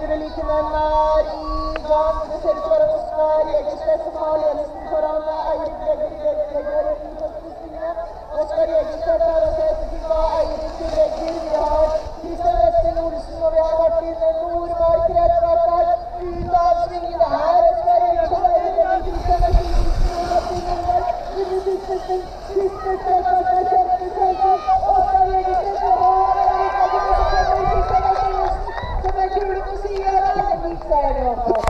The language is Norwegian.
Indrelykene nær i gang. Det ser ut for oss nær Jegerstedt som har ledelsen foran Eirik Vegger i første svinge. Oskar Jegerstedt har også ettertid av Eirik Vegger. Vi har Kristian Westing Olsen og vi har Martin Nordmark rett bak der. Ut av svingene her. Oskar Jegerstedt, Eirik Vegger, Kristian Westing Olsen og Martin Nordmark. Under siste sving. Siste strekk bak der. Kjempesøysen. Oskar Jegerstedt og Eirik Vegger. Så kommer Kristian Westing Olsen som er kule på siden. Det er litt seier i hvert fall.